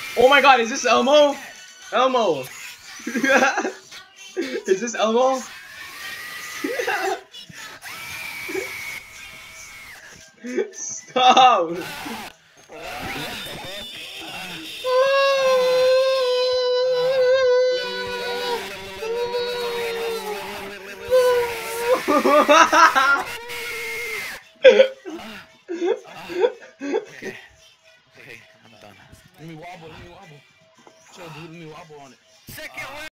Oh my god, is this Elmo? Elmo. Is this Elmo? Stop. Okay. Okay, I'm done. Let me wobble. Chill, dude. Let me wobble on it. Second